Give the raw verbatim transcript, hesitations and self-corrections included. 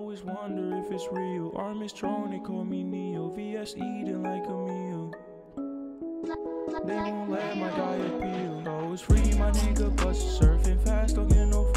always wonder if it's real. Armstrong, they call me Neo. V S eating like a meal. They won't let my guy appeal. Always free, my nigga, bust surfing fast, don't get no